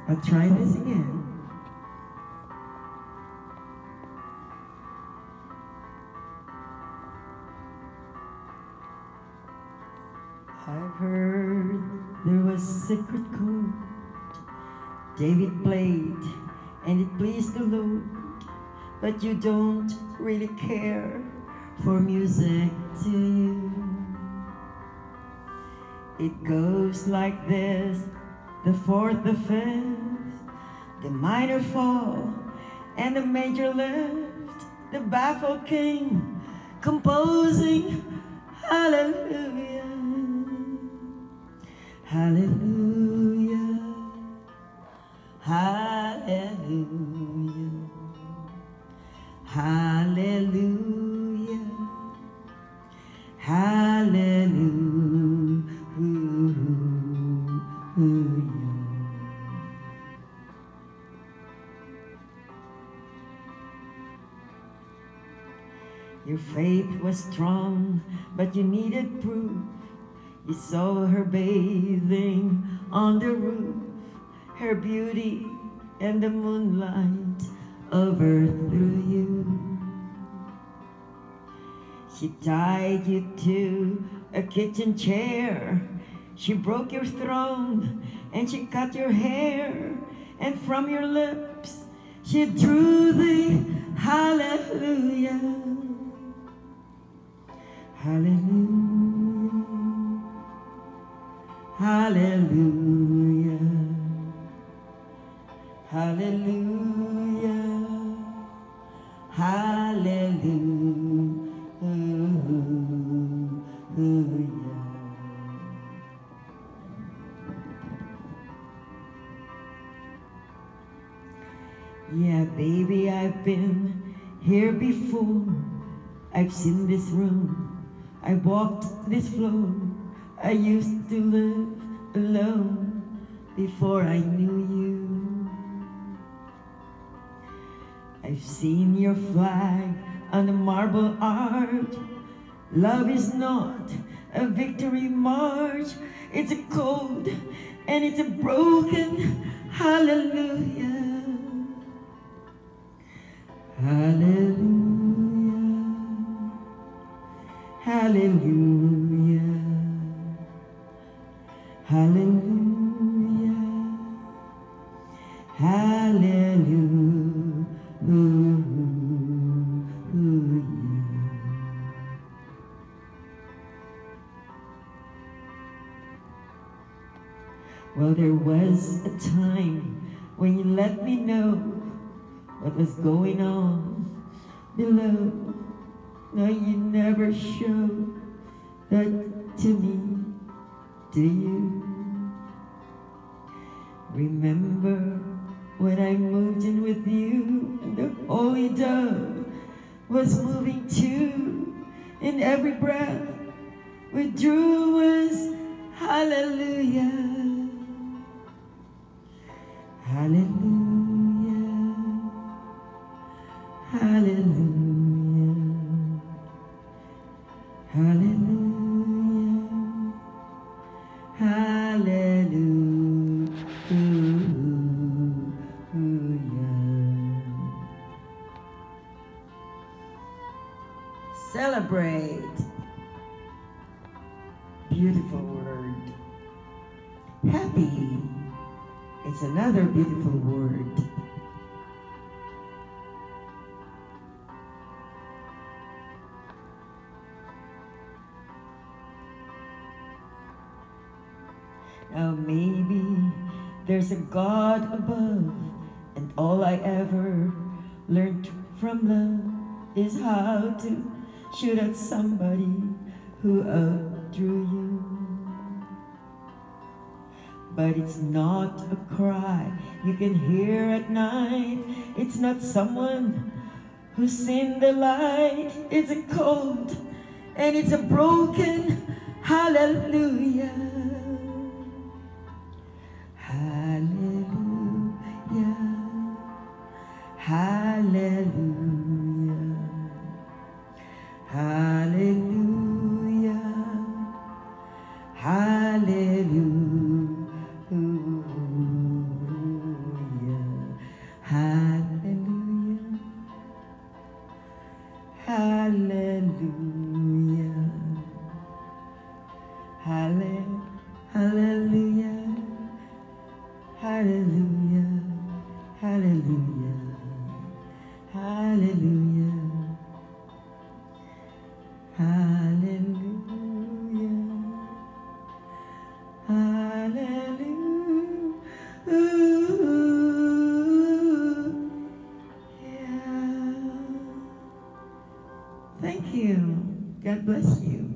I'll try this again. I've heard there was secret code David played and it pleased the Lord, but you don't really care for music, do you? It goes like this: the fourth, the fifth, the minor fall, and the major lift, the baffled king composing hallelujah, hallelujah, hallelujah, hallelujah, hallelujah. Your faith was strong, but you needed proof. You saw her bathing on the roof, her beauty and the moonlight over through you. She tied you to a kitchen chair. She broke your throne and she cut your hair. And from your lips she drew the hallelujah, hallelujah, hallelujah, hallelujah, hallelujah. Yeah, baby, I've been here before. I've seen this room, I walked this floor. I used to live alone before I knew you. I've seen your flag on the marble arch. Love is not a victory march. It's a code and it's a broken hallelujah, hallelujah, hallelujah, hallelujah, hallelujah. Well, there was a time when you let me know what was going on below. No, you never showed that to me, do you? Remember when I moved in with you and the holy dove was moving too, and every breath we drew was hallelujah, hallelujah, hallelujah, hallelujah, hallelujah. Celebrate. Beautiful word. Happy. It's another beautiful word. Now maybe there's a God above, and all I ever learned from love is how to shoot at somebody who outdrew you. But it's not a cry you can hear at night. It's not someone who's seen the light. It's a cold and it's a broken hallelujah, hallelujah, hallelujah, hallelujah, hallelujah. Hallelujah. Hallelujah. Hallelujah. Yeah. Thank you. God bless you.